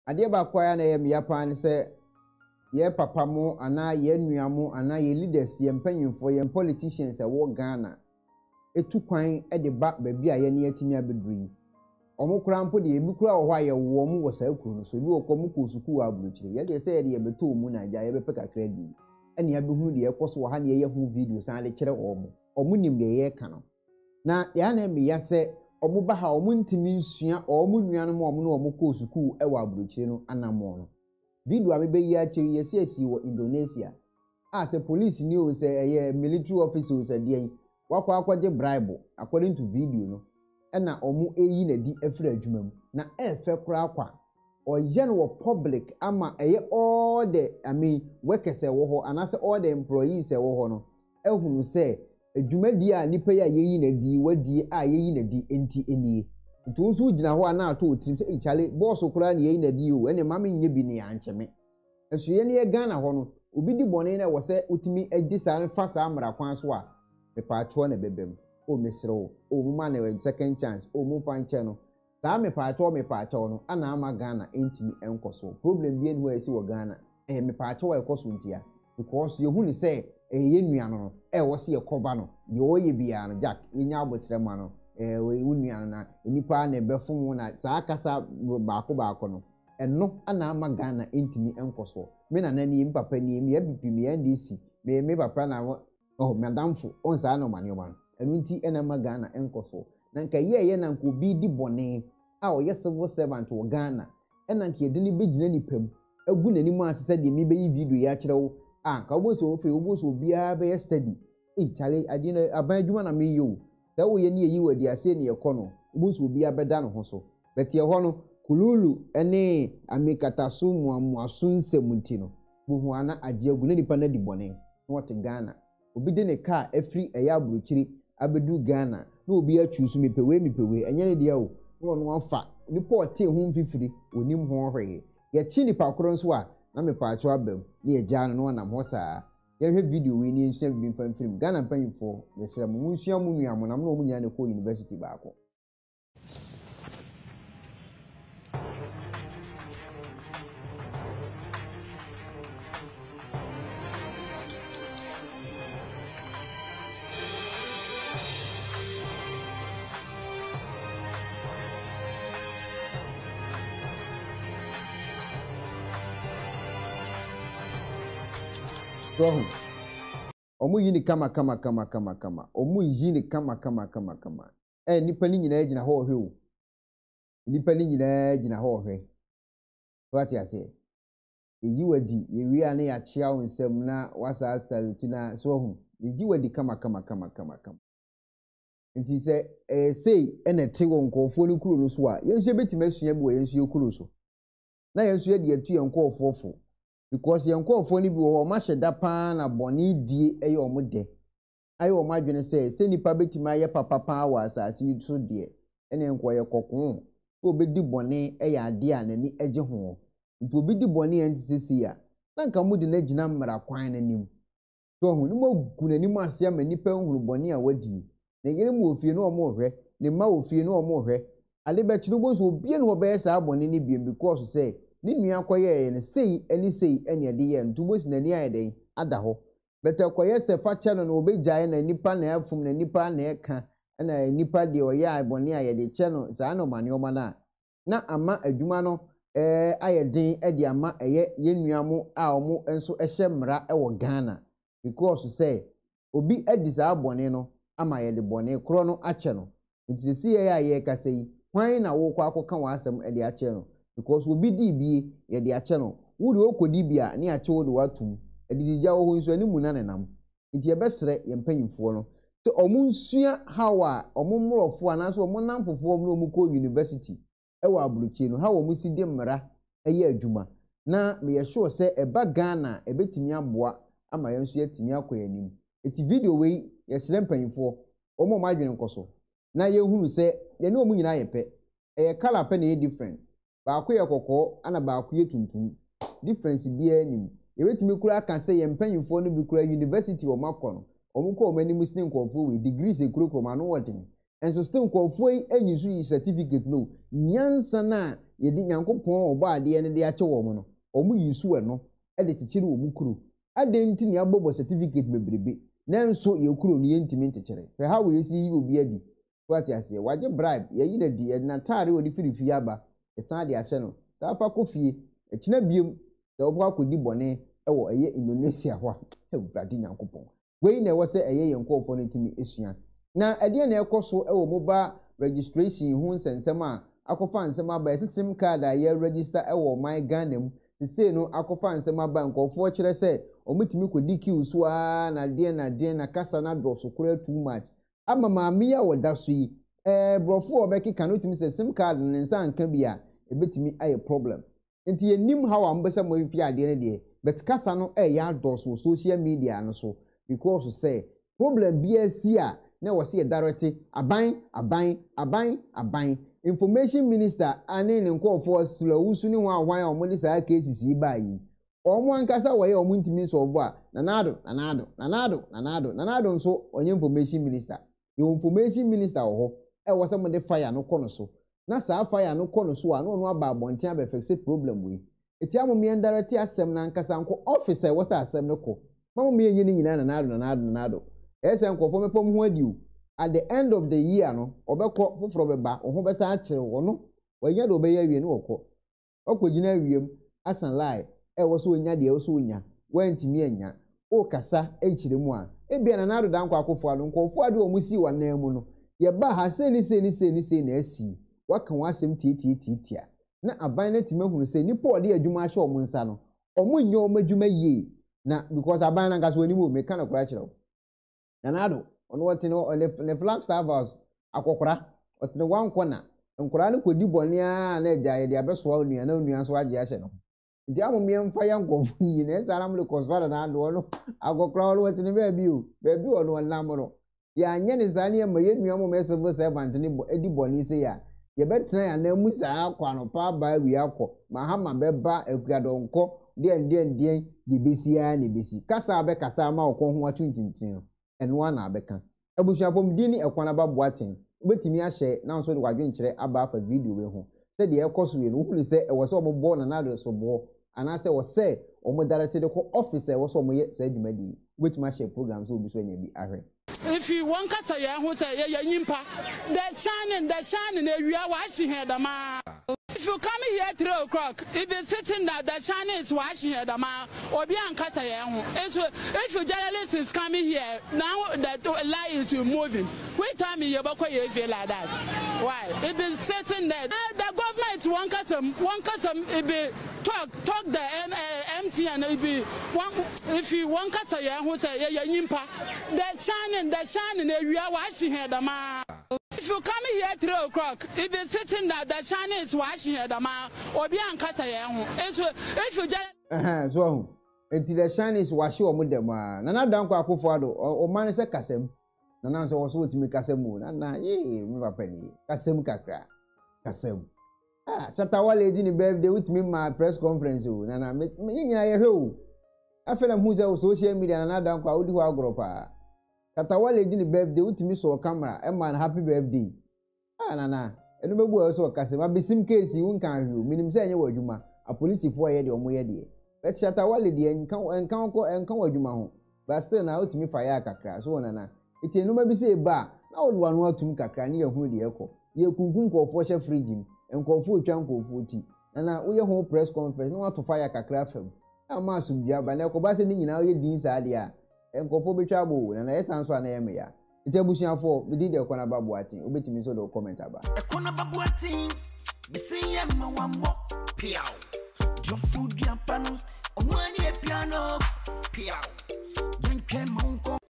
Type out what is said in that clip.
ade ba kwa na ye me yapan se ye papa mo ana ye nua mo ana ye leaders ye mpanyimfo ye politicians e wo Ghana etu kwan e de ba baabi a ye ne yatimi abeduri omo krampo de ebi kura wo aye wo mo wo sa akuru no so bi wo kom ko suku aburuchire ye de se ye de ye beto mu na ja ye be peka kredi ene abehunu de ye koso wo ha ne ye hu video san de kire omo nim de ye ka no na ya na me ya se omo ba ha omo ntimi nsua omo nuanom omo no omo ko suku e wo aburuchire no anamo no video a mebe yi achi yesi wo Indonesia se police ni o se military officer o se de wakwa akwaje bribe according to video no na omu eyi na di afra adwuma mu na efe kura akwa oye no public ama all the workers wo ho anase all the employees wo ho no ehunu se adwuma di a nipa ya yeyi na di wadi a yeyi na di enti enie nti nso gina ho ana ato otim se chale boss kura na yeyi na di o ene mama nye bi ne ancheme esuye ne ye Ghana ho no obi di bone na wo se otimi edi sa fa sa amra kwan so a me pa ato na bebem o mesrewo o mu ma na second chance o mu fan che no ta me pa ato no ana ama Ghana entimi enkoso problem bi enu esi wo Ghana me pa ato wa ekoso ntia because ye hu ni se ye nua no wo se ye cover no ye oye bia no jack yenya abotre ma no we nua na nipa na befom na sa akasa baako no eno ana ama Ghana entimi enkoso me na nani papa ni me abibi me NDC me papa na madamfo on sa na mane ma enu nti ena ama Ghana enkoso na nka ye na nka obi di bone a o ye civil servant wo Ghana ena nka ye de ni begina ni pam agu nani mu asese de me be yi video ya kirewo ka wo so ofe wo so bia be study chale adi na aban adwuma na me yo da wo ye ne yi wadi ase ne ye kono wo so bia beda no ho so betie ho no kululu ene amikataso muamuaso nsemunti no buhu ana agye agu na nipa na di bone what Ghana obi de ne car afri eya aburuchiri abedu Ghana na obi atwusu mepewe enye ne dia o no afa nipa ote ho mfifiri onim ho hwe ye chi nipa koro nso a na mepa acho abam na ye gya no na ho saa ye hwe video we ni nsua bi mfa film Ghana mpanyifo ye sere mu nsua mu nua mo na mo nya ne ko university baako omu yini kama omu yini kama nipa ni nyina gina ho hwe o nipa ni nyina gina ho hwe what you say yi wadi ye wi ane ya chia onsem na wasa salute na so hu yi wadi kama nti se sei ene te wo nkofo ni kuro no so a yensu betima asua bi wo yensu kuro so na yensu ye de atu yenkofo because yenkofo ni bi wo ma hyeda pa na boni die eye omode aye o ma dwene se nipa betima aye papa wa asase so de ene enko ye kokon so obedi boni eye ade a nani eje ho nti obedi boni entisi ya na nka mudi na gina mmara kwan nanim so hu ni magu nanim ase ama nipa hunu boni a wadi na yere mu ofie no omo hwe ne ma ofie no omo hwe ale be chiro bo so bie no be sa boni ni biem because say ni nua koye ne sei ene de ye ntubo si nani ayeden ada ho beta koye se fa chano no obegyae na nipa na afum na nipa na eka na nipa de oye aboni ayede che no saa no mane oma na ama adwuma no ayeden de ama ye nua mo a omo enso ehye mra wo Ghana because say obi adi saa boni no ama ye de boni kro no ache no nti si ye kasa yi hwan na wo kwa akoka wa asem de ache no because obi di bi ye de ache no wuri okodi bia ne ache wo de watum edidija wo ho nso ani mu na nenam nti ye besre ye mpanyimfo no te omunsua hawa omumrofo anaso omunamfofo omno omuko university ewa aburuchi no hawa omusi de mmara eye adwuma na me ye sure se eba Ghana ebetimi aboa ama ye nso yatimi akoyanim eti video we ye sre mpanyimfo omo madwene nkoso na ye hunu se ye ne omu nyina yepe eye color pe na ye different baako ye kokko ana baako ye tuntum difference bia nim ye betimi kura kan se ye mpanyimfo no bi kura university o makono omuko omani musni nkofo we degrees ekuro kroma no woden enso still nkofo yi anyisu yi certificate no nyansa na ye di Nyankopɔn obo ade ne de ache wo mo no omu yisu no e de tichiri wo mu kuro ade nti ne abobo certificate bebrebe nanso ye kuro no ye ntimi ntichire fe ha we si yi obi adi what ya say waje bribe ye yi na di na tare odi firifi aba esan de ahye no sa fa kofie ekina biem da obo akodi bone ewo eye Indonesia ho a ewurade Nyankopɔn we na ewo se eye ye nkofo no ntimi esua na ade na ekoso ewo mobile registration hu nsensem a akofa nsem aba ese sim card a ye register ewo my Ghana mu se no akofa nsem aba nkofo kire se omutimi kodi kiu so a na de na kasa na doso kura too much ama maami ya woda so yi brofo obekeka no timi se sim card ne nsa anka bia ebetimi aye problem nti yenim how ambesa mo fi ade ne de but kasa no ya doso social media no so because say problem bia si a na wo se direct aban information minister ane ne nkofo slawusu ni wan omudi sa cases yi ba yi omo ankasa wo ye omo ntimi so obo a nanado nso onye information minister your information minister ho wo se mo de fire no kono so na sa fire no kono so a no aba abonten aba fixe problem we eti amome direct asem na ankasa nko officer wo sa asem no ko mamome yenyi ni nyina nanado ese nkofo me fom ho adiu at the end of the year no obekọ foforo beba ho besa akire wo no wanya do obeya wie no wokọ okogina wiem asan lie wo so onya de wo so onya wantimi anya o kasa ekire mu a ebia nanado dan kwa akofo ado nkofo ade o musi wanan mu no ye ba ha se na asi waka wasem titia na aban na timahunu se nipa ode adwuma ahye o munsa no omunye o madwuma yie na because aban na ngaso oni mu me kana kura kire nanado ono watino on the Flagstaff House akokora otino wan kona nkora ne kodi bone a na ejaye de abeso onua na onua so age ahye no ndi amomie mfa ya nkofo ni na esara mo le kosfara na ado no akokora ono watino baabi ono namro ya anye ne zane ya maye nua mo civil servant ni edi bone se ya ye betena ya na musa akwa no pa ba wi akọ mahama beba akuadonko de besia ne besi kasa be kasa ma okọ ho atuntintin enwa na abeka abusuafom di ni ekwana ba boaten obetimi ahye na nso de wadwen kire aba afa video we ho se de ekoso we no hu ni se ewo se ombo na na so bo ana se wo se omo direct de ko office ewo se omo ye se adwumadi obetimi ahye program so obi so anya bi ahwe. If you want to say ya nyimpa the shining area washing head ma. If you come here at 3 o'clock, if you sitting there, the shining is washing head ma. Obi ankasa ya hu. If you journalist is coming here now, the lie is moving. Wait time you feel like that. Why? If you sitting there, the government want some if you talk the MTN if you want to say ya hu say ya nyimpa the shining area washing head ma. If you come here at 3 o'clock, if you sitting there, the shining is washing head ma. Obi ankasa ya hu. If you just so enti the shining is washing omo dem a nana dan kwa akofo ado o man se kasem nana so wo timi kasem nana me papa ni kasem kakra kasem Chatawale di ni birthday with me my press conference o nana me nyina ye hwe o afena hu se social media nana dan kwa odi ho agoropa Chatawale di ni birthday with me so camera e man happy birthday nana enu bebu o so kasem abesim case won kan hwe minim se enye wadwuma a police fo ye de omo ye de but Chatawale di enkan wadwuma ho but still na otimi fire kakra so nana eti enu ma bi se ba na odwa no atum kakra ne ye hu de ekọ ye kunkun kofo hye fridge nkofo otwa nkofo ti na wo ye ho press conference no wato fire kakra fam na ma asubia ba na ekoba se ni nyina ye din sa de a nkofo betwa abo na yesan so na ye me ya ite abusuafo bi di de ekona babu atin obetimi so do comment aba ekona babu atin bi se ye ma wa mo piao jo food ya pano onwani e piano piao